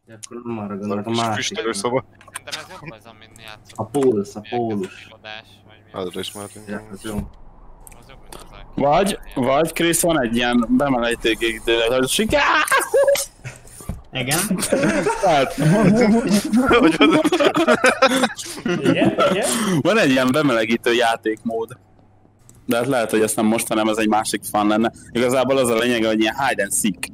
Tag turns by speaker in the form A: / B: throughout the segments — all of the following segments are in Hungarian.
A: Akkor nem arra gondolok, a másik.
B: Füstölőszoba.
C: Szerintem ez jobb az, amin játszom.
A: A pólus.
B: Azra is már
A: Ja, ez jó.
C: Az jobb, mint az
D: Vagy Krisz, van egy ilyen bemelegítékig hogy
E: Igen.
F: Igen?
D: Van egy ilyen bemelegítő játékmód. De hát lehet, hogy ezt nem most, hanem ez egy másik fan lenne. Igazából az a lényeg, hogy ilyen hide and seek.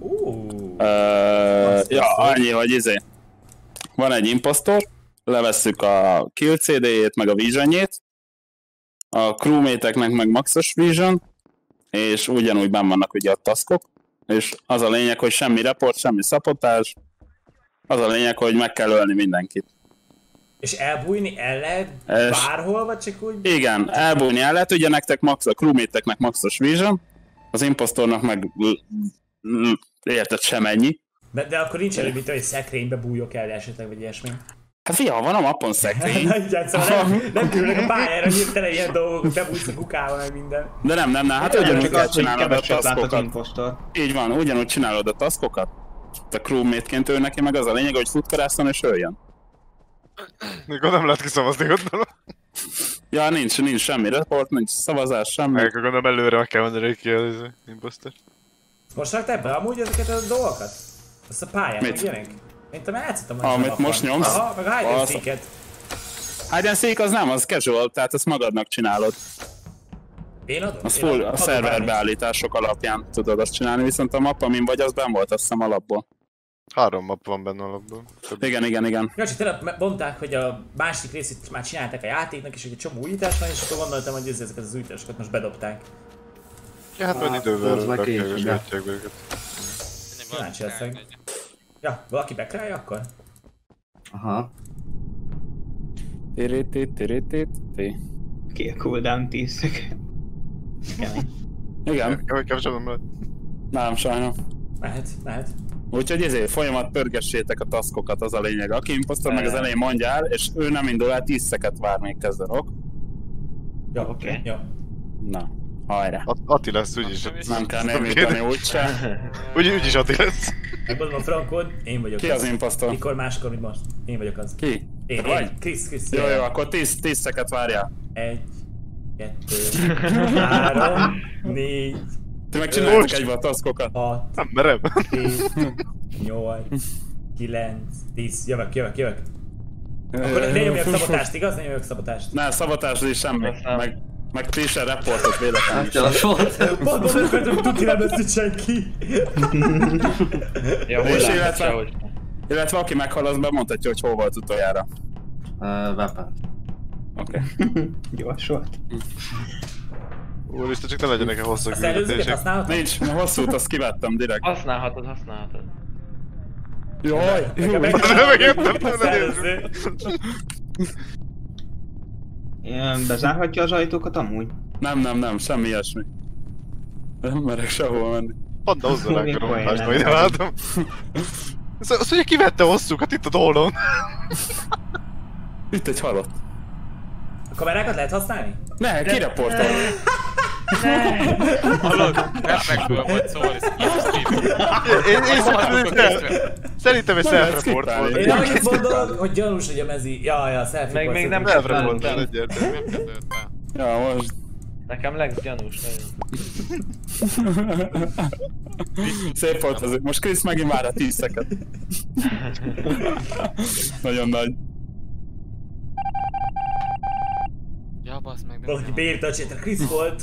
D: Ja, annyi, hogy van egy impostor, levesszük a kill CD-jét, meg a visionjét, a crewmate-eknek meg maxos vision, és ugyanúgy benn vannak ugye a taskok, és az a lényeg, hogy semmi report, semmi szabotás, az a lényeg, hogy meg kell ölni mindenkit.
F: És elbújni el lehet bárhol, vagy csak úgy?
D: Igen, elbújni el lehet, ugye nektek max, a crewmate-eknek maxos vision, az impostornak meg érted sem ennyi.
F: De akkor nincs elő, mint hogy szekrénybe bújjok el esetleg, vagy ilyesmi.
D: Hát fia, van a mappon szekrény.
F: Szóval nem különnek a pályára, hogy hirtelen ilyen dolgok, bebújsz a kukával, meg minden.
D: De nem, hát ugyanúgy kell csinálnod a taskokat.
E: Impostor.
D: Így van, ugyanúgy csinálod a taskokat. A crewmate-ként ő neki meg az a lényeg, hogy futkarászon és öljön.
B: Mikor nem lehet kiszavazni, gondolom.
D: Ja, nincs semmi report, nincs szavazás, semmi.
B: Akkor gondolom előre meg kell mondani, hogy ki az impostor.
F: Most raktál be amúgy ezeket a dolgokat? Azt a pályát, meg ilyenek? Én tudom, játszottam már.
D: Amit most nyomsz?
F: Aha, meg a hide and seek-et.
D: Hide and seek az nem, az casual, tehát ezt magadnak csinálod.
F: Én adom?
D: Az full a szerverbeállítások alapján tudod azt csinálni, viszont a map, amin vagy, az benn volt, azt hiszem alapból.
B: 3 map van benne alapból.
D: Igen.
F: Ja, csak tényleg mondták, hogy a másik részét már csinálták a játéknak, és egy csomó újítás van, és akkor gondoltam, hogy ezeket az újításokat most bedobták.
B: Ja, hát majd idővel rakják be őket.
F: Kíváncsi leszek. Ja, valaki bekrálja akkor?
A: Aha.
E: Ki a cooldown 10 szek.
D: Igen.
B: Kapcsolom lehet.
D: Nem, sajnos.
F: Mehet.
D: Úgyhogy folyamat pörgessétek a taskokat, az a lényeg. Aki impostor meg az elején mondja el, és ő nem indul el, 10 szeket vár még kezden, ok?
F: Ja, oké. Ja.
D: Na, hajrá.
B: Ati lesz úgyis.
D: Nem kell némítani úgyse.
B: Úgyis Ati lesz.
F: Megmondom a frankod, én vagyok.
D: Ki az impostor?
F: Mikor máskor, mint most. Én vagyok az.
D: Ki?
F: Én. Krisz.
D: Jó, akkor 10 szeket várjál.
F: 1, 2, 3, 4,
D: Ti meg csináljátok egybe a taskokat.
F: 6,
B: Nem merem.
F: 7, 8, 9, 10. Jövök. Akkor ne nyomjak szabotást, igaz? Ne nyomjak szabotást.
D: Ne, szabotás is semmi. Meg Trisha reportot véletlenül is.
A: Gyalas volt.
F: Pont nem akartam, hogy tudni nem beszélt senki.
G: Ja,
D: És
G: hol
D: illetve aki meghal, az bemondhatja, hogy hol volt utoljára.
A: Weapon.
D: Oké.
E: Gyors volt.
B: Úristen, csak ne legyenek hosszú
F: Azt előzőket használhatod?
D: Nincs, hosszút azt kivettem direkt.
G: Használhatod.
D: Jaj!
B: Megjöttem,
F: Az előző.
E: Bezárhatja az ajtókat amúgy?
D: Nem, semmi ilyesmi. Nem merek sehol menni.
B: Panda hozzá ránk a rompásba, ide látom. Azt ugye kivette hosszúkat itt a dollon.
D: Itt egy halott.
F: A kamerákat lehet használni?
D: Ne, kireportol.
C: Hallod? Reflexből volt szó,
B: Szerintem egy self-report volt.
F: Én annyit mondom, hogy gyanús, hogy a mezi... Ja, self-report.
G: Még nem
B: Self-report volt egyértelmű.
C: nem kezdődött el.
D: Ja, most.
G: Nekem gyanús nagyon.
D: Szép volt ez. Most Krisz megint vár a 10 szeket. Nagyon nagy.
C: Ja, bassz meg, de
F: Valaki beírta a csétre, Krisz volt.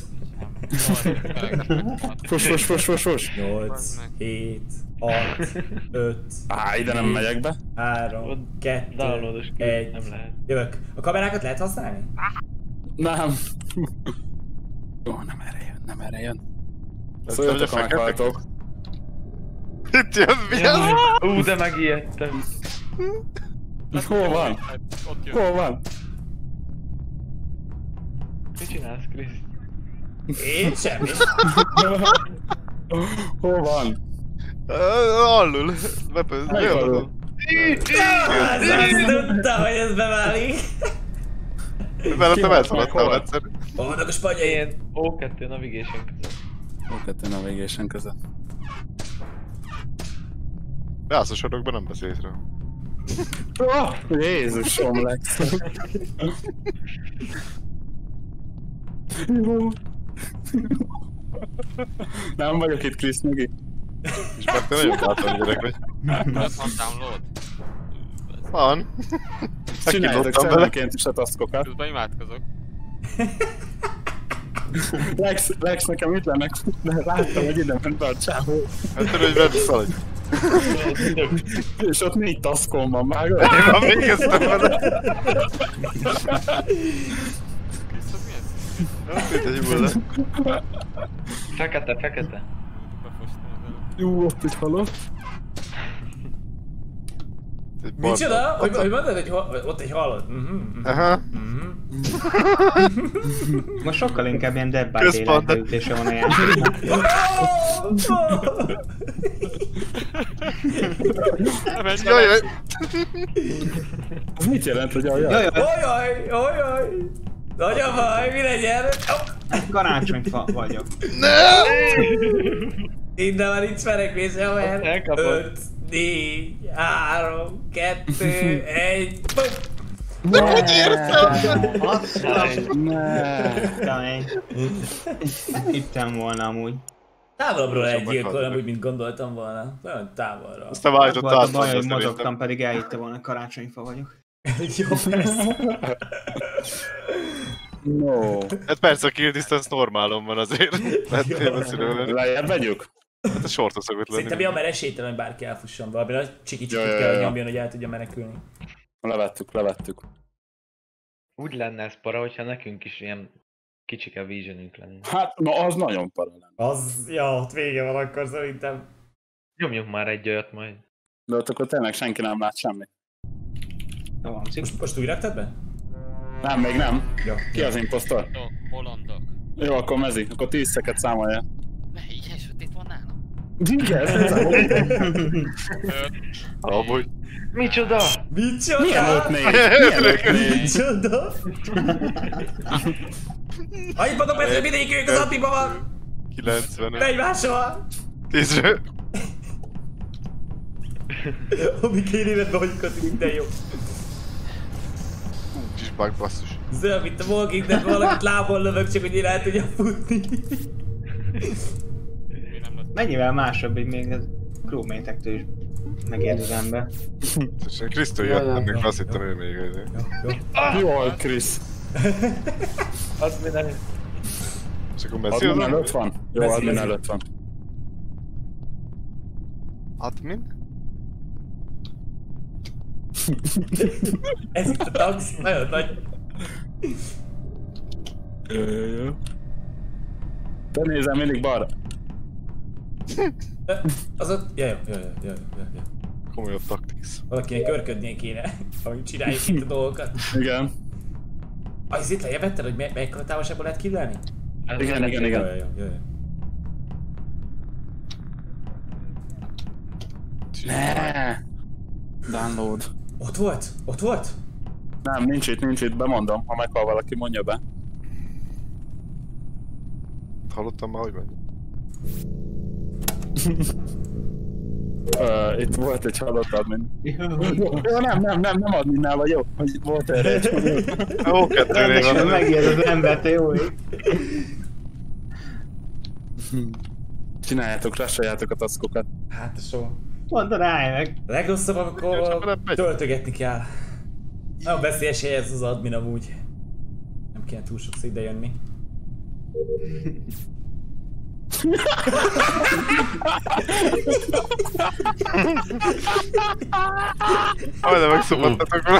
D: Fos.
F: 8, 7, 6, 5,
D: Ide nem megyek be.
F: 3, 2,
G: Downloados
F: 1.
G: nem lehet.
F: Jövök. A kamerákat lehet használni?
D: Nem. Jó, nem erre jön. Szóljatok, ha meghaltok.
B: Itt jön, mi az?
G: De megijedtem.
D: Hol van?
C: Ott jön.
D: Hol van?
G: Mit csinálsz, Krisz?
F: Én semmi.
D: Hol van?
B: Alul. Bepőz. Mi
D: alul?
F: Azt tudta, hogy ez beválik.
B: Mellettem elszaladtál egyszer.
F: Vannak a spanyai.
G: Én O2 navigation között.
D: O2 navigation között.
B: Rászosodokban nem beszélsz rá.
D: Jézusom, Lex. Jó. Nem vagyok itt Krisz mögé.
B: És már te nagyon bátran gyerek vagy.
C: Ez van download.
B: Van.
D: Csináljátok szemenként is a taskokat.
C: Közben imádkozok.
D: Lex, nekem itt lennek, de láttam, hogy ide ment be a csávó.
B: Hát tudod, hogy veled szaladj.
D: És ott 4 taszkom van már.
B: Én már végeztem vele.
C: Krisz, az mi ez?
B: Nem tudod, hogy hol lesz.
G: Fekete.
C: Befostam az előtt.
D: Jó, ott egy halott.
F: Micsoda? Hogy mondod, hogy ott egy halott?
B: Aha.
E: Most sokkal inkább ilyen Dead by
B: Központ.
E: Daylight beütése van a játéknak.
B: Jaj.
D: Az mit jelent, hogy a
E: Jaj,
F: Ojaj! Nagy a baj, mi legyen?
E: karácsonyfa vagyok.
F: Innen már nincs menekvés, haver.
G: Elkapod.
F: 5, 4, 3, 2, 1, bum!
E: Hittem volna amúgy.
F: Távolabbról elgyilkolom, úgy, mint gondoltam volna. Olyan távolra.
B: Aztán váltott
E: Volt a
B: át,
E: baj, hogy
B: szerintem.
E: mozogtam, pedig elhitte volna, karácsonyfa vagyok.
F: Jó, persze.
D: No.
B: Hát persze a kill distance normálon van azért. Lettél beszélően.
D: Lejjebb megyük?
B: Hát a sorta szokott lenni.
F: Szerintem mert esélytelen, hogy bárki elfusson valami, nagy csiki-csikit
D: Ja.
F: kell, hogy nyomjon, hogy el tudja menekülni.
D: Levettük.
G: Úgy lenne ez para, hogyha nekünk is ilyen kicsike visionünk lenne.
D: Hát, na az nagyon para lenne.
F: Ott vége van akkor szerintem.
G: Nyomjunk már egy olyat majd.
D: De ott akkor tényleg senki nem lát semmit.
E: Jó, hangzik.
F: Most úgy raktad be?
D: Nem, még nem.
F: Jó.
D: Ki az imposztor?
C: Hollandok.
D: Jó, akkor mezi. Akkor 10 szeket számolja.
C: Ne, ilyen sötét van nálam.
D: Igen, ez a
B: Amúgy.
G: Micsoda?
D: Milyen
F: Micsoda?
D: ott 4? Milyen ott 4?
F: Micsoda? Annyit mondom, hogy mindegyikünk az addiba van!
B: 95.
F: Megy máshol!
B: 10-ről.
F: Amíg én életben vagyunk, az minden jó.
B: Kis bug basszus.
F: Ez olyan, mint a Walking Dead, valakit lábon lövök, csak hogy én el tudjam futni.
C: Mi nem lett.
E: Mennyivel másabb, hogy még az crewmate-ektől is megérd az ember.
B: És én Krisztó jött, ennek azt hittem, ő még egy.
D: Jól, Krisz.
G: Az minden...
B: És akkor Messi
D: Admin
B: az
D: előtt van? Jó,
F: Messi,
D: admin
F: Messi.
D: előtt van.
B: admin?
F: Ez itt a tax, nagyon nagy.
D: Jó. Te nézel mindig balra.
F: Az ott... Jaj.
B: Komolyabb taktix.
F: Valakinek körködnie kéne, ahogy csináljuk itt a dolgokat.
D: Igen.
F: Az itt lejjebb vetted, hogy mekkora távolságból lehet kívülni?
D: Igen.
F: Jaj.
D: Ne. Download.
F: Ott volt?
D: Nem, nincs itt, bemondom. Ha meghal valaki, mondja be.
B: Hallottam már, hogy megy.
D: Itt volt egy halott admin. Jó, nem adminnál vagy, jó? Hogy volt erre egy
B: Ó, kettőnél
E: Ennek
B: van.
E: megijed az ember, te jó ég.
D: Csináljátok, rassoljátok a taskokat.
F: Hát so.
E: Mondd ráj meg.
F: A legrosszabb,
B: Csak
F: amikor
B: nem megy.
F: töltögetni kell. Nagyon veszélyes hely ez az admin amúgy. Nem kéne túl sokszor ide jönni.
B: Majdnem megszopattatok vele.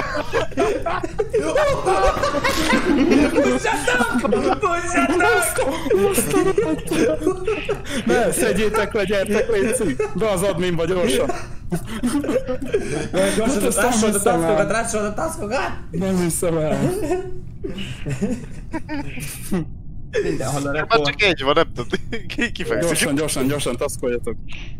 D: Ne, szedjétek le, gyertek, létszik! Be az adminba gyorsan!
F: Gyorsan, rássolod a taskokat!
D: Nem hiszem el!
E: Mindenhol a
B: Már
E: report.
B: csak egy van, nem tudod. Kifekszik.
D: Gyorsan, taszkoljatok!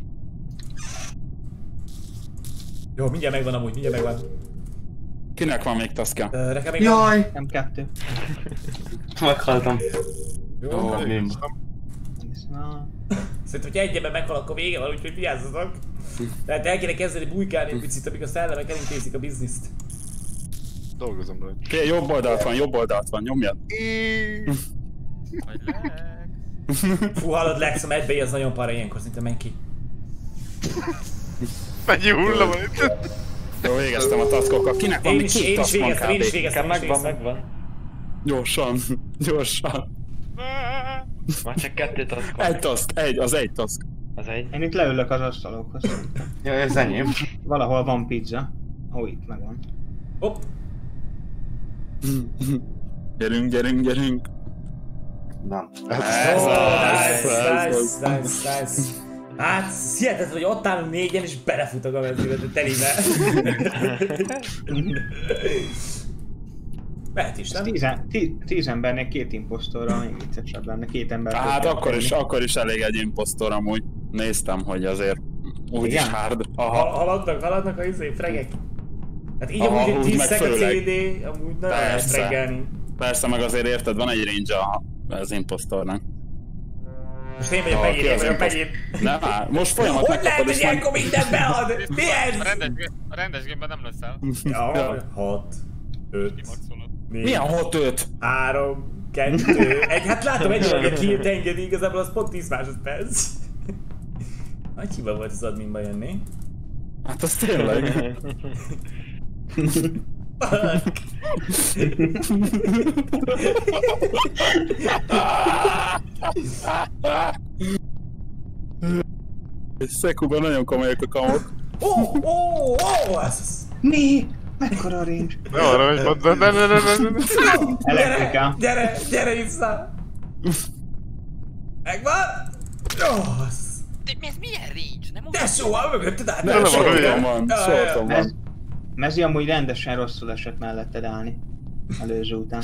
F: Jó, mindjárt megvan amúgy, mindjárt megvan.
D: Kinek van még taszkja?
F: Nekem még van.
A: Jaj!
E: Nem kettő.
A: Meghaltam.
F: Jó,
A: Ó,
F: van.
A: mi?
E: Na.
F: Szerintem, hogyha egyben meghal, akkor vége van, úgyhogy vigyázzatok. Tehát el kéne kezdeni bujkálni egy picit, amíg a szellemek elintézik a bizniszt.
B: Dolgozom rajta.
D: Oké, jobb oldalt van, nyomjad.
C: Vagy Lex.
F: Fú, hallod Lex, a medbay az nagyon para ilyenkor, szinte menj ki.
B: Mennyi hulla van itt?
D: Jó, végeztem a taskokat. Kinek van
F: Én
D: még
F: is,
D: 2
F: én is
D: task van
F: végeztem, én is
D: kb?
F: végeztem, én is
G: Megvan,
F: végeztem.
G: megvan.
D: Gyorsan, gyorsan.
G: Már csak 2 task van.
D: Egy task, egy task.
G: Az egy.
E: Én itt leülök az asztalokhoz.
A: Ja, ez enyém.
E: Valahol van pizza. Ó, itt megvan.
F: Hopp.
D: Gyerünk.
A: Nem.
D: Ez
F: Nice. Hát, hihetetlen, hogy ott állunk 4-en és belefutok a mezőbe, de telibe. Mehet is, nem?
E: 10 embernek 2 imposztorral még viccesebb lenne, 2 ember.
D: Hát akkor is elég egy imposztor amúgy. Néztem, hogy azért úgyis
E: Igen?
D: hard. Aha.
F: Haladnak a fregek. Hát így
D: Aha,
F: amúgy
D: úgy
F: 10
D: meg
F: szek a
D: főleg.
F: CD, amúgy nem lehet
D: Persze.
F: reggelni.
D: Persze, meg azért érted, van egy range az imposztornak.
F: Most én vagyok
D: Ah,
F: megint,
D: ki
F: én
D: az
F: vagyok
D: imposztor?
F: megint.
D: Nem már, most folyamat
F: Hogy lehet,
D: megkapod
F: hogy
D: és meg...
F: ilyenkor mindent bead? Mi ez?
C: A rendes gameben nem leszel.
F: Ja, 6, 5,
C: Kimaxolod.
F: 4,
D: Milyen 6-5?
F: 3, 2, 1. Hát látom, egy olyan kilt engedi, igazából az pont 10 másodperc. Nagy hiba volt az adminba jönni.
D: Hát az tényleg. Szekuban nagyon komolyak a kamok.
F: Ez...
E: Mi? Mekkora a range?
B: Ne arra, hogy mondd, ne.
E: Elektrika.
F: Gyere vissza! Megvan? Rossz!
C: De ez milyen range? Nem
F: De soha mögötted át!
D: Nem, sorton van,
F: Ja,
D: sorton van.
E: Mezi amúgy rendesen rosszul esett melletted állni. Előző után.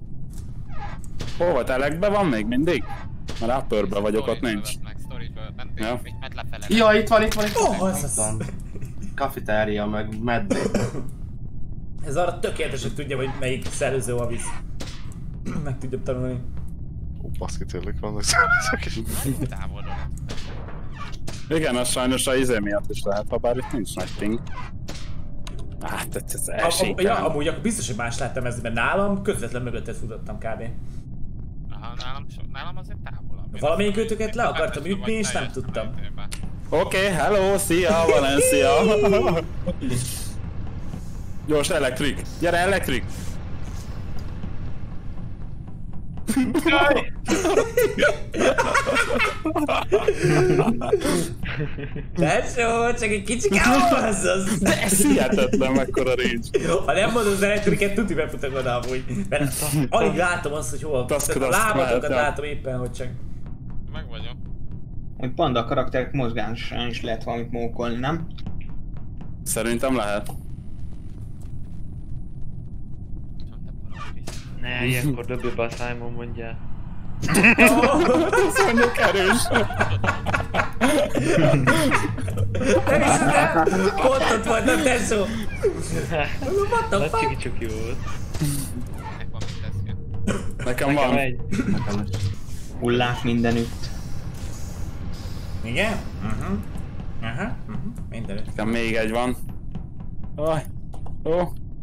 D: Hova telekbe van még mindig? Mert upperbe vagyok, ott nincs.
C: Storage-ből, nem
D: Ja.
C: tényleg, ment lefele.
A: Ja, itt van.
F: az
A: Itt van. Cafeteria, meg medbay.
F: Ez arra tökéletes, hogy tudja, hogy melyik szellőző a víz. Meg tudjam tanulni.
B: Ó, baszki, tényleg vannak szervezek is.
C: Távolra.
D: Igen, az sajnos a izé miatt is lehet, ha bár itt nincs nagy ping. Hát, ez esélytelen.
F: Ja, amúgy akkor biztos, hogy más láttam ezt, mert nálam közvetlen mögötted futottam kb.
C: Aha, nálam azért távolabb.
F: Valamelyik őtöket le akartam ütni, és nem tudtam.
D: Oké, hello, szia, Valencia! Gyors, elektrik! Gyere, elektrik!
F: Tesó, csak egy kicsi káosz az!
D: De ez hihetetlen mekkora range.
F: Ha nem mondod az elektriket, tuti befutok oda amúgy. Mert alig látom azt, hogy hol.
D: Azt
F: A lábatokat látom éppen, hogy csak.
C: Meg vagyok.
E: Hogy panda a karakterek mozgásán is lehet valamit mókolni, nem?
D: Szerintem lehet.
G: Ne, ilyenkor dobja be a Simon mondja.
D: Ez mondjuk erős.
F: Nem is tudom! Pont ott volt a tesó! What the
G: Nagy
F: fuck?
G: csiki-csuki volt.
C: Nekem van mit teszke.
D: Nekem van.
G: Egy.
A: Nekem is.
E: Hullák mindenütt.
F: Igen? Aha. Mindenütt.
D: Nekem még egy van. Aj. Ó.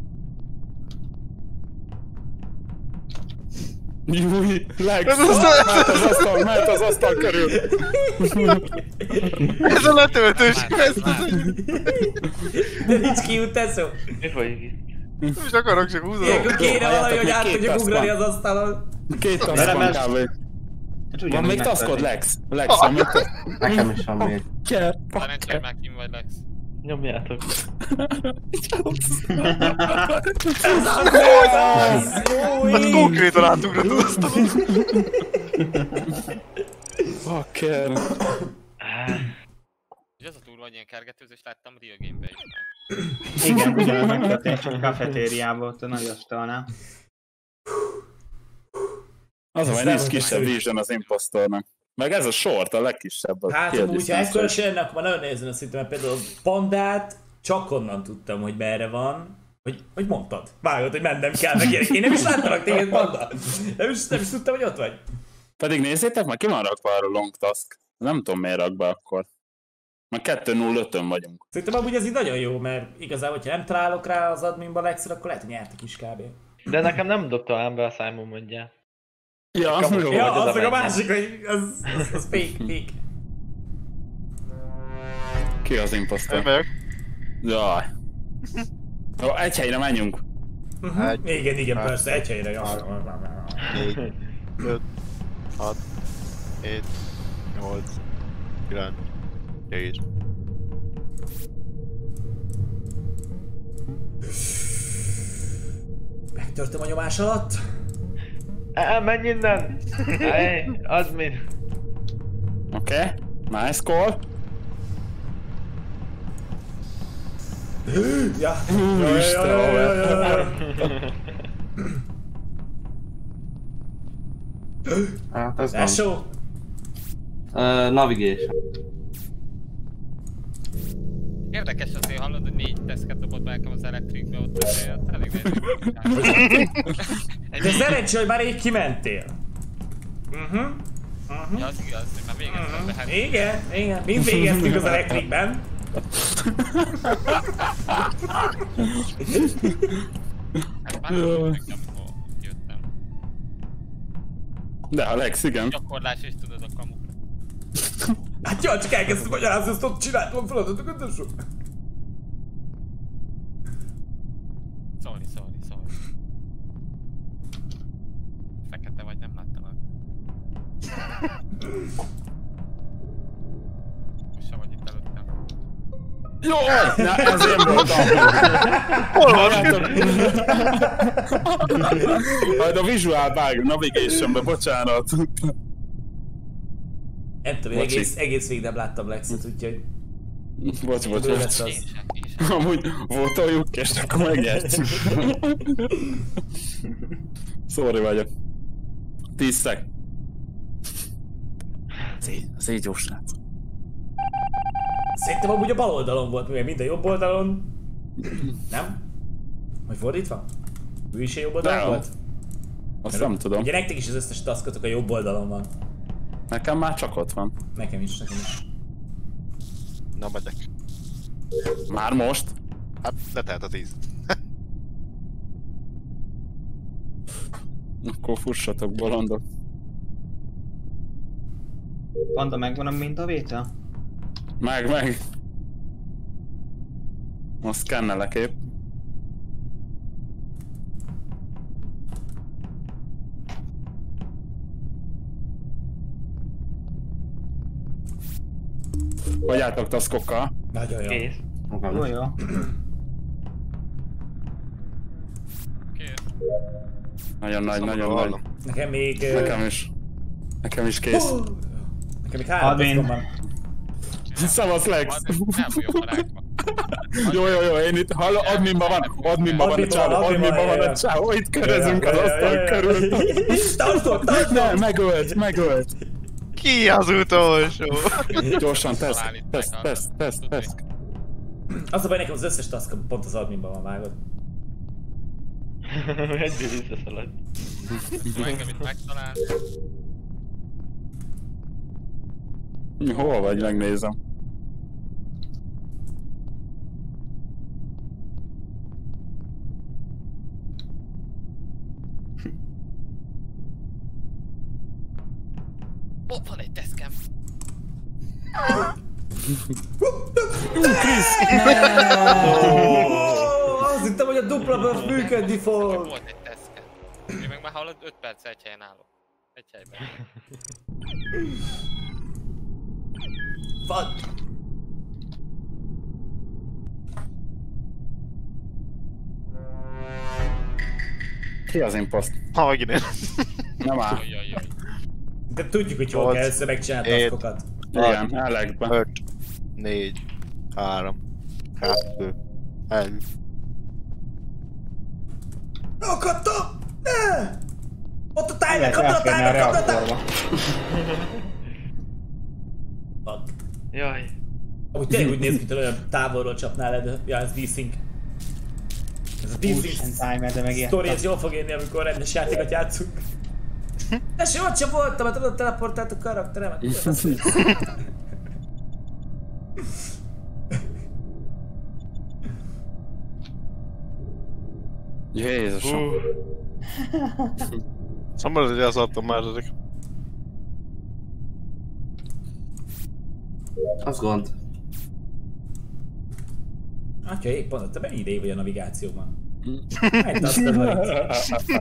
D: Júj, Lex! Mehet az asztal körül!
B: Ez a letöltős quest,
F: De nincs kiút tesó!
G: Mi folyik itt?
B: nem is akarok, csak húzom.
F: Ilyenkor kéne
D: halljátok,
F: valahogy, hogy
D: még
F: át
D: 2
F: tudjuk
D: task
F: ugrani
D: van.
F: az asztalon.
D: 2 task
E: Velem
D: van
E: ez-
D: kb.
E: Hát
D: Van
E: ugyanúgy
D: még taskod,
E: megtörténik.
D: Lex? Lex, van még task?
A: Nekem is van még.
D: Gyere,
C: Szerencsé, hogy már kim vagy Lex.
G: Nyomjátok.
B: Hát konkrétan átugrott azt a
D: Fucker.
C: És az a túl, hogy ilyen kergetőzést láttam Real Game-ben is már.
E: Igen, ugyanúgy megtörtént, csak a kafetériában ott a nagy asztalnál.
D: Az a
F: Ez
D: baj,
F: nem
D: nincs
F: az
D: kisebb
F: a
D: vision az impostornak. Meg ez a short, a legkisebb. A
F: Hát
D: kill
F: amúgy, ha
D: distance.
F: ekkora se lenne, akkor már nagyon nehezen azt hittem, mert például a pandát csak onnan tudtam, hogy merre van. Hogy mondtad? Vágod, hogy mennem kell, meg gyerek. Én nem is láttalak téged, panda. Nem is tudtam, hogy ott vagy.
D: Pedig nézzétek, már ki van rakva arra long task. Nem tudom miért rak be akkor. Már 2-0-5-ön vagyunk.
F: Szerintem amúgy ez így nagyon jó, mert igazából, hogyha nem találok rá az adminba legszor, akkor lehet, hogy nyertek is kb.
G: De nekem nem dobta be a Simon mondja.
D: Ja, jó.
F: Ja,
G: az
F: az meg a
G: menjen.
F: másik, hogy az fake.
D: Ki az
B: Én
D: imposztor?
B: vagyok.
D: Jaj. Jó, egy helyre menjünk.
F: Igen, persze, egy helyre. Ja.
B: 4, 5, 6, 7, 8, 9, 10.
F: Megtörtem a nyomás alatt.
G: Menj innen! Ej, az mi?
D: Oké, nice call.
F: Ja.
A: Hát ez nem.
F: Esó.
A: Navigation.
C: Érdekes azért hallod, hogy 4 teszket dobott be nekem az elektrikbe, ott azért elég nehéz.
F: De szerencsé, hogy már így kimentél.
C: Ja, az igaz, hogy már végeztem be. Hát
F: Igen. Mind végeztünk az elektrikben.
C: már tudod, amikor jöttem.
D: De Alex, igen.
C: Gyakorlás is tudod a kamukra.
F: Hát jó, csak elkezdtem magyarázni, ezt ott csináltam a feladatokat, de sok.
C: Sorry. Fekete vagy, nem láttalak. Most sem vagy itt előttem.
D: Jó! Na, ez én voltam.
B: Hol van?
D: Majd a visual bug navigationbe, bocsánat.
F: Nem tudom, én egész végig nem láttam Lexet, úgyhogy...
D: Bocs.
F: Bő lesz
C: Én
F: az.
C: sem.
D: Amúgy votoljuk, és akkor megértjük. Sorry vagyok. 10 szek. Ez így jó srác.
F: Szerintem amúgy a bal oldalon volt, mivel minden jobb oldalon... Nem? Vagy fordítva? Ő is a jobb oldalon
D: Nem.
F: volt?
D: Azt nem tudom.
F: Ugye nektek is az összes taskotok a jobb oldalon van.
D: Nekem már csak ott van.
F: Nekem is.
B: Na, megyek.
D: Már most?
B: Hát, letelt a 10.
D: Akkor fussatok, bolondok.
E: Panda, megvan a mintavétel?
D: Meg. Most szkennelek épp. Hogy álltok taszkokkal?
F: Nagyon jó.
E: Kész.
A: Magam.
E: Jó, jó.
C: Kész.
D: Nagyon nagy.
B: Hallom.
F: Nekem még...
D: Nekem is kész.
F: Nekem még 3
E: Admin.
F: taskom van.
D: Szavasz Lex!
C: Nem vagyok a rákba.
D: Jó, én itt hallom, adminban van a csávó, adminban van a csávó, itt körözünk az asztal körül.
F: Tartok!
D: Ne, megölt.
B: Ki az utolsó?
D: Gyorsan, teszt.
F: Az a baj, nekem az összes task pont az adminban van, vágod.
G: Egyből visszaszalad.
C: Ha engem itt megtalál.
D: Hol vagy, megnézem.
C: Ott van egy teszkem.
F: Azt hittem, hogy a dupla buff működni fog.
C: Volt egy teszkem. Én meg már hallod, 5 perc egy helyen állok. Egy helyben.
F: Fuck.
D: Ki az imposzt?
B: Ha, megint én.
D: Nem áll.
C: Jaj.
F: De tudjuk, hogy hol
B: Nyolc,
F: kell először megcsinálni
B: hét.
F: taskokat.
D: Igen, Alexben.
B: 5, 4, 3, 2, 1.
F: Akadtam! Ne! Ott a timer,
E: Lehet
F: kapta a
E: átférni a
F: timer, kapta a timer!
E: reaktorba.
F: Fuck.
G: Jaj.
F: Amúgy tényleg úgy néz ki, hogy olyan távolról csapnál le, de... Ja, ez D-Sync. Ez a D-Sync
E: Timer, de megértem.
F: sztori, ez jól fog érni, amikor rendes játékot játszunk. Tessék, ott sem voltam, mert tudod teleportált a karakteremet.
D: Jézusom.
B: Szóval hogy elszartam második.
A: Az gond.
F: Atya, épp mondod, te mennyi ideig vagy a navigációban? Hány tasztod van itt?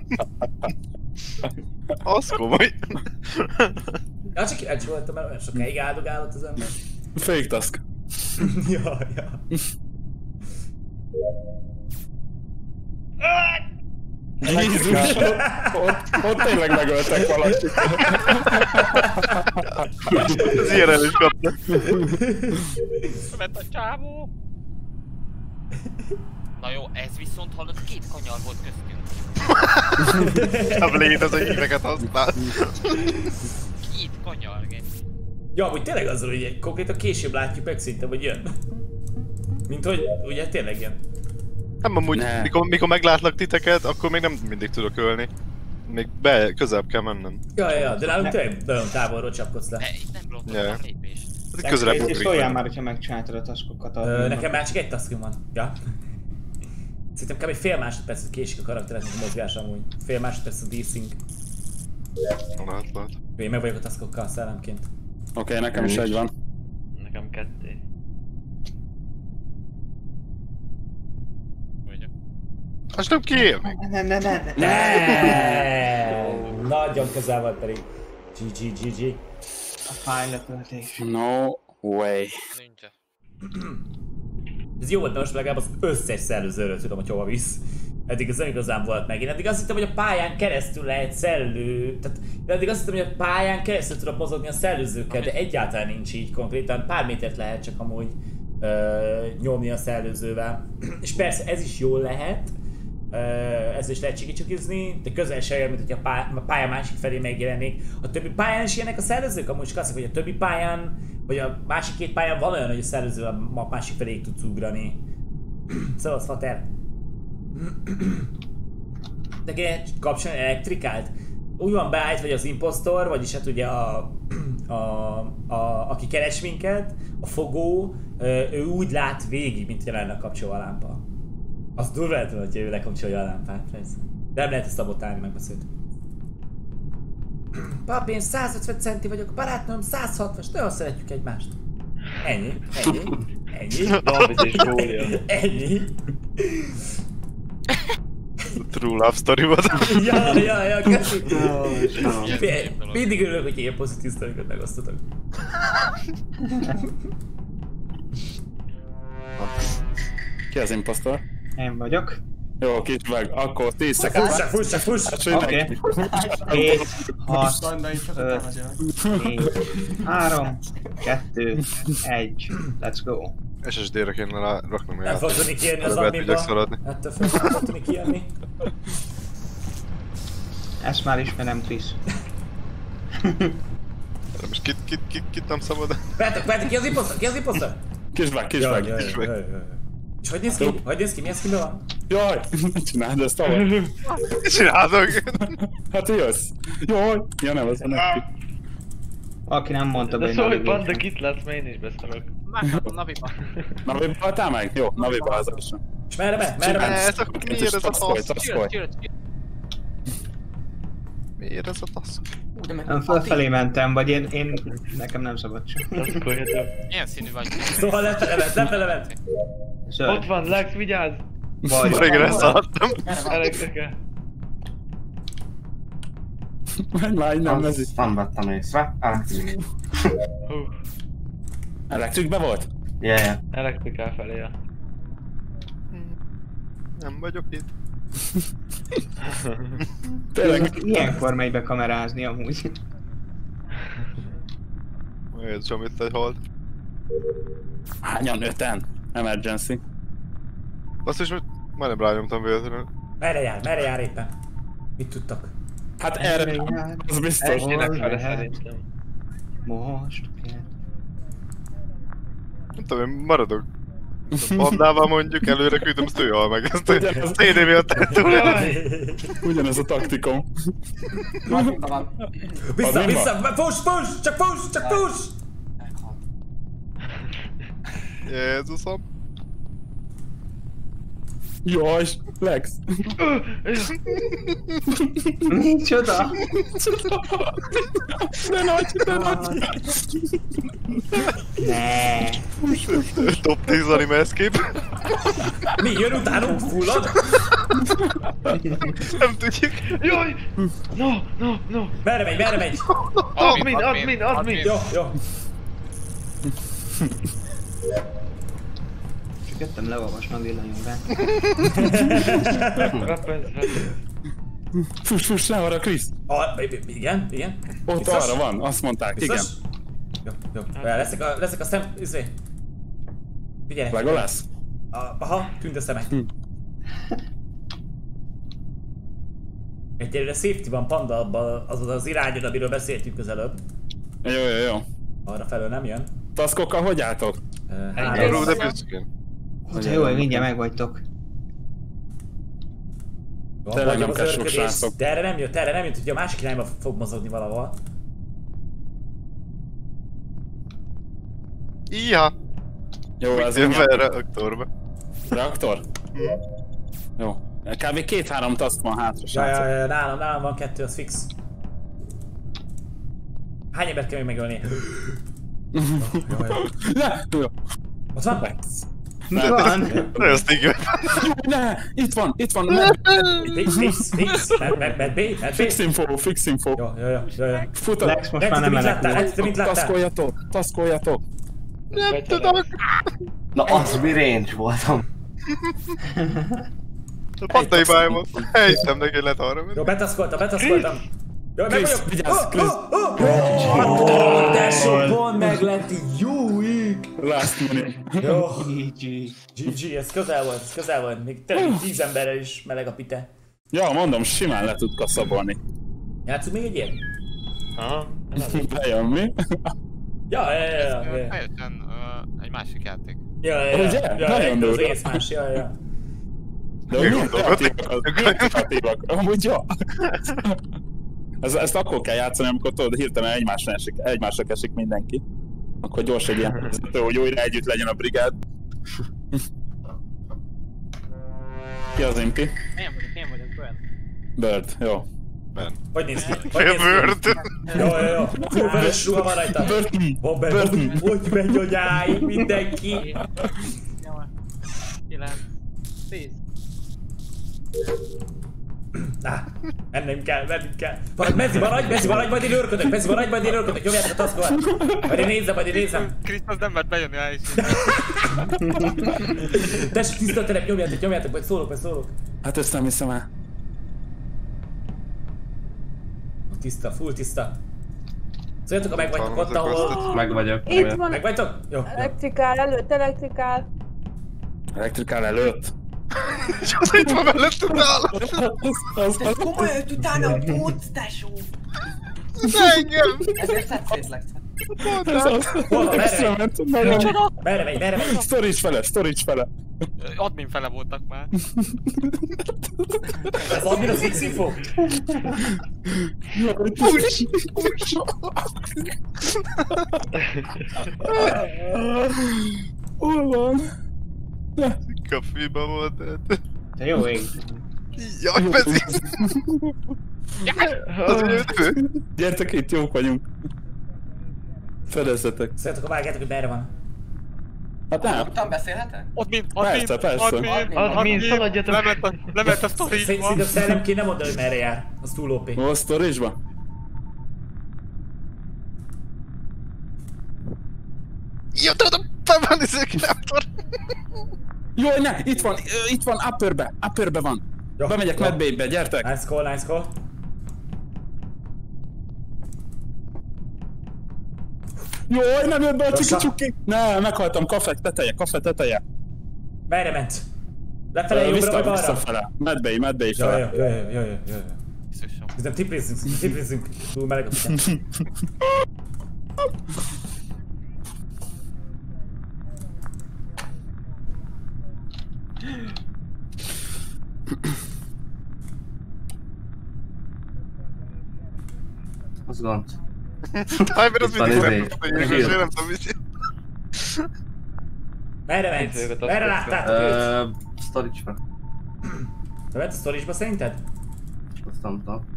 B: Az komoly.
F: Ja, csak kíváncsi voltam, mert olyan sokáig áldogálott az ember.
D: Fake task.
F: Ja.
D: Jézus! Ott tényleg megöltek valakit.
B: Ez ilyen el is kapta.
C: Vett a csávó! Na jó, ez viszont hallod, 2 kanyar volt köztünk.
B: Nem létező híveket használ.
C: 2 kanyar, geci.
F: Ja, hogy tényleg azzal, hogy konkrétan később látjuk meg szinte, hogy jön. Mint hogy ugye tényleg jön.
B: Nem amúgy, mikor meglátlak titeket, akkor még nem mindig tudok ölni. Még közelebb kell mennem.
F: Ja, de nálunk tényleg nagyon távolról csapkodsz le.
C: Itt nem blokkoltam lépést.
B: Ez egy közelebb
E: És
B: ugrik.
E: szóljál már, hogyha megcsináltad a taskokat.
F: Nekem már csak egy taskom van. Ja. Szerintem kb. Fél másodpercet késik a karaktereknek a mozgás amúgy. Fél másodperc a desync.
B: Lehet.
F: Én meg vagyok a taskokkal szellemként.
D: Oké, nekem is egy van.
G: Nekem 2.
C: Vagyok.
B: Azt nem kiélni.
F: Nagyon közel volt pedig. GG.
E: A fájletöltés.
D: No way.
C: Nincs.
F: Ez jó volt, de most legalább az összes szellőzőről tudom, hogy hova visz. Eddig ez nem igazán volt meg. Én eddig azt hittem, hogy a pályán keresztül lehet szellő... Tehát eddig azt hittem, hogy a pályán keresztül tudok mozogni a szellőzőkkel, de egyáltalán nincs így konkrétan. Pár métert lehet csak amúgy nyomni a szellőzővel. És persze ez is jól lehet. Ezzel is lehet csikicsukizzni, de közel se olyan, mint hogy a pálya másik felé megjelennék. A többi pályán is ilyenek a szellőzők? Amúgy is hogy a többi pályán, vagy a másik 2 pályán van olyan, hogy a szellőző a map másik felé tudsz ugrani. Szóval az fater. De kéne kapcsolni elektrikált. Úgy van beállít, vagy az impostor, vagyis hát ugye aki keres minket, a fogó, ő úgy lát végig, mint jelen a kapcsolva a lámpa. Az durva lehet, hogy ő lekapcsolja a lámpát, persze. De nem lehet ezt szabotálni, megbeszélt. Papi, én 150 centi vagyok, barátnőm 160-as, nagyon szeretjük egymást. Ennyi.
G: David és Gólia.
F: Ennyi.
B: True love story volt.
F: Ja, köszi. Mindig örülök, hogy ilyen pozitív sztorikat megosztotok.
D: Ki az impostor?
E: Én vagyok.
D: Jó, kicsit meg, akkor 10 szekund.
F: Fuss!
E: Oké. 7, 6, 5, 4, 3, 2, 1. Let's go.
B: SSD-re kéne raknom
F: Nem fog tudni kijönni az adminba. Ettől fel nem fog tudni kijönni.
E: Ezt már ismerem, Trisz.
B: Most kit nem szabad?
F: Várjátok, ki az impostor?
D: Kisbák.
F: És hogy néz ki? Milyen skinben van?
D: Jaj, mit csináld ezt ahol?
B: Mit csinálok?
D: Hát jössz. Jaj. Ja nem, az van neki.
E: Aki nem mondta be,
G: De szólj, Bandok, itt látsz, mert én is beszarok.
C: Másnapon Naviba.
D: Naviba haltál meg? Jó, Naviba az is.
F: És merre megy?
B: Miért ez a tasz?
C: Csillod.
B: Miért ez a tasz?
E: Nem fölfelé mentem, vagy én nekem nem szabad csak.
G: Taszkoljatok.
C: Milyen színű vagy?
F: Szóval lefele ment.
G: Ott van, Lex, vigyázz!
E: Vagy.
B: Régen elszaladtam.
G: Elektrike.
D: Menj már innen, ez is.
A: Nem vettem észre. Elektrik.
D: Elektrikbe volt?
A: Yeah.
G: Elektrikál felé a...
B: Nem vagyok itt.
D: Tényleg.
E: Ilyenkor megy be kamerázni amúgy.
B: Értsem itt egy hold.
D: Hányan? 5-en? Emergency.
B: Azt is majdnem rányomtam véletlenül.
F: Merre jár éppen? Mit tudtak?
D: Hát erre az biztos.
G: Esnének vele szerintem.
E: Most kell.
B: Nem tudom, én maradok. Bandával mondjuk, előre küldöm, azt ő hal meg. Ezt a CD miatt tettől.
D: Ugyanez a taktikom.
F: Vissza! Fuss! Csak fuss!
B: Jézusom.
D: Jaj, Lex.
E: Micsoda?
D: De nagy.
E: Ne.
B: Top 10 anime escape.
F: Mi jön utánunk? Fullad?
B: Nem tudjuk.
G: Jaj! No!
F: Merre megy?
G: Admin!
F: Jó.
E: Csak jöttem leolvasni a villanyomra.
D: Fuss, ne arra, Krisz.
F: Igen.
D: Ott
F: Biztos?
D: arra van, azt mondták, igen.
F: Biztos? Jó. Leszek a szem... Figyelj.
D: Legolász?
F: Aha, tűnt a szemek. Egyelőre safety van Panda abban az irányon, amiről beszéltünk az előbb.
D: Jó.
F: Arra felől nem jön.
D: Taszkokkal hogy álltok?
B: Rú, de büszkén.
E: Jó, hogy mindjárt megvagytok.
D: Tényleg nem kell sok srácok.
F: De erre nem jött, hogy a másik irányba fog mozogni valahol.
B: Iha!
D: Jó, ez
B: jön
D: mindjárt.
B: fel reaktorba.
D: Reaktor? Jó. Kb. 2-3 task van hátra, srácok.
F: Ja, nálam van 2, az fix. Hány embert kell még megölni?
D: Jó.
F: Ott van?
E: Van.
B: Nagyon stinger.
D: Ne, itt van.
F: Fix.
D: Fix info.
F: Jó.
D: Fut a...
E: Lex most már nem menekül.
F: Te mit láttál?
D: Taszkoljatok.
B: Nem tudok.
A: Na az mi range voltam.
B: A Pandai báj volt. Helytem neki, lehet arra menni.
F: Jó, betaszkoltam. Jó, meg
D: Krisz,
F: vagyok.
D: vigyázz, Krisz.
F: De sok pont meg lett így, jó ég.
D: Last minute.
F: Jó.
E: GG.
F: Ez közel volt. Még tényleg 10 emberrel is meleg a pite.
D: Ja, mondom, simán le tud kaszabolni.
F: Játszunk még egy ilyet?
G: Aha.
D: Bejön mi?
F: Ja.
C: Teljesen egy másik játék.
D: Ugye? Nagyon
F: Az
D: durva.
F: egész más, ja.
D: De úgy milyen kreatívak. Amúgy jó. Ezt akkor kell játszani, amikor tudod, hirtelen egymásra esik mindenki. Akkor gyors egy ilyen helyzető, hogy újra együtt legyen a brigád. Ki az Impi?
C: Én vagyok, olyan.
D: Bird, jó.
F: Hogy néz ki?
B: Bird.
F: Jó. Full vörös ruha van rajta.
D: Burton.
F: Hogy megy anyáig mindenki?
C: 9, 10.
F: Mennem kell. Mezzi maradj, majd én őrködök, nyomjátok a taszkolat. Majd én nézem.
C: Krisz az nem mert bejönni el is.
F: Tessék, tiszta a terep, nyomjátok, majd szólok.
D: Hát ezt nem hiszem el.
F: Tiszta, full tiszta. Szóljatok, ha megvagytok ott, ahol...
A: Meg vagyok.
H: Itt van
F: Megvagytok? Jó.
H: elektrikál előtt, elektrikál.
D: Elektrikál előtt?
B: És az itt van mellett utána.
I: Komolyan jött utána a bóc, tesó!
B: Engem.
I: Ezért szedszétlek.
F: Hol van, merre megy?
D: Storage fele.
C: Admin fele voltak már.
F: Ez admin az X-info?
D: Hol van?
B: Kaféba volt, tehát...
E: De jó ég.
B: Jaj, Pezi! Az jövő?
D: Gyertek itt, jók vagyunk. Fedezzetek.
F: Szóljatok, vágjátok, hogy merre van.
D: Hát nem.
I: Utána beszélhetek?
C: Admin,
G: Admin, szaladjatok!
C: Lement a sztorítba.
F: Szinte a szellemként nem mondani, hogy merre jár. Az túl OP.
D: Hol a storage-ba?
B: Jó, tudom, fel van izé reaktor.
D: Jaj, ne! Itt van, upperbe van.
F: Jó,
D: Bemegyek
F: jó.
D: medbaybe, gyertek!
F: Nice call.
D: Jaj, nem jött be a
F: Gyorsan.
D: csiki-csuki! Ne, meghaltam, kafe teteje.
F: Merre ment? Lefele, jobbra vagy balra?
D: Visszafele. Medbay
F: Jaj.
D: fele.
F: Közben tiprézzünk. Túl meleg a pite.
A: Az gond.
B: Hyper az
A: Itt van
B: mindig
A: izé.
B: szerint, nem tudom mit.
F: Merre ment?
G: Nézzük a
F: Merre
G: taskot.
F: láttátok őt?
A: Storage-ba.
F: Te ment a storage-ba szerinted?
A: Azt nem tudom.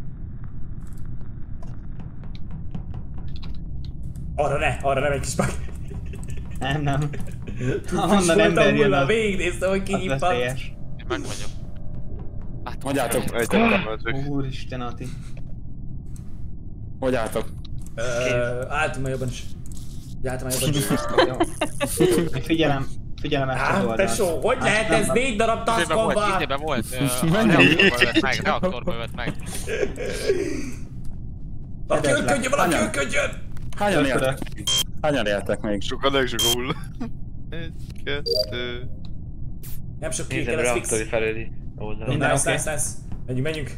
F: Arra ne egy kis bug.
E: Nem.
F: Friss
E: Honnan
F: volt
E: ember
F: a
E: jön,
F: mulla,
E: az
F: végignéztem, hogy
E: az
F: kinyipant.
E: veszélyes.
C: Én meg vagyok.
D: Hogy álltok?
E: Úristen, Ati.
D: Hogy álltok?
F: Álltunk már jobban is. Álltunk már jobban is.
E: Figyelem ezt az oldalt.
F: Tesó, hogy lehet ez 4 darab taskon van?
C: Izében volt, reaktorban ölt meg, reaktorban ölt meg.
F: Valaki ölködjön!
D: Hányan éltek? Hányan éltek még?
B: Sokan hull. 1, 2...
F: Nem sok
G: Nézem
F: kék, ez fix.
G: reaktori felüli oldalon.
E: Minden oké.
F: Nice. Menjünk.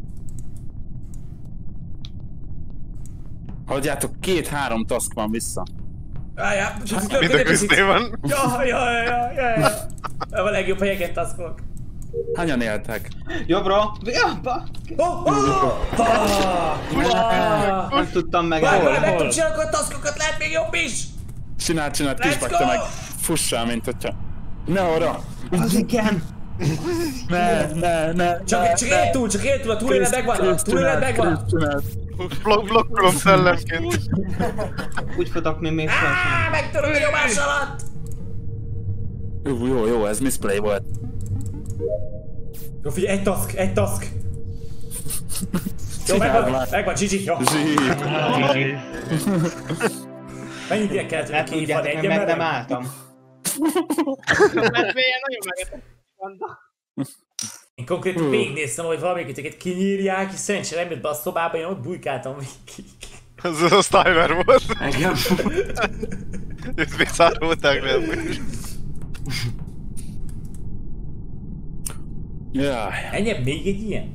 D: Hagyjátok, 2-3 task van vissza.
F: Ájá,
B: Mind a köztél van.
F: Ja. A legjobb helyeken taskok.
D: Hányan éltek?
E: Jobbra! Jobba! Nem tudtam meg.
F: Meg tudom csinálni a taskokat, lehet még jobb is!
D: Csináld,
F: Let's
D: kisbak,
F: go!
D: te meg fussál, mint hogyha... Ne arra!
E: Az igen!
D: Ne!
F: Csak él túl, a túlélet megvan!
B: Blokkolom szellemként.
E: Úgy futok, mint még sohasem.
F: Megtörök a nyomás alatt!
D: Jó, ez misplay volt.
F: Jó, figyelj, egy task! Jó,
D: Csináld már.
F: megvan, GG, jó. Mennyit ilyen kellett, hogy
E: Ne
F: kihívani
E: tudjátok,
F: egy
E: meg nem
F: emberre?
E: álltam.
H: Mert mélyen nagyon megetett.
F: Én konkrétan végignéztem, hogy valamelyiküket kinyírják, és szerencsére nem jött be a szobába, én ott bujkáltam végig.
B: Ez a Stimer volt.
A: Engem.
B: Őt még szárolták le.
D: Jaj.
F: Ennyi, még egy ilyen?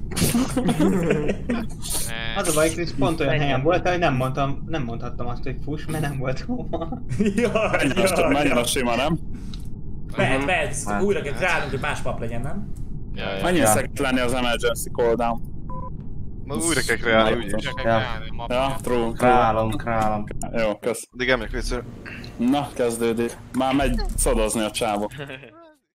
E: Az a baj, Krisz, pont olyan helyen volt, hogy nem mondhattam azt, hogy fuss, mert nem volt hova.
D: Menjen a sima, nem?
F: Mehet, viszont újra kell kreálnunk, hogy más map legyen, nem?
D: Mennyire szeret lenni az emergency cooldown?
B: Újra kell kreálni úgyis.
D: Ja, true.
A: Králom.
D: Jó, kösz.
B: Addig emlék vissza.
D: Na, kezdődik. Már megy szodozni a csávó.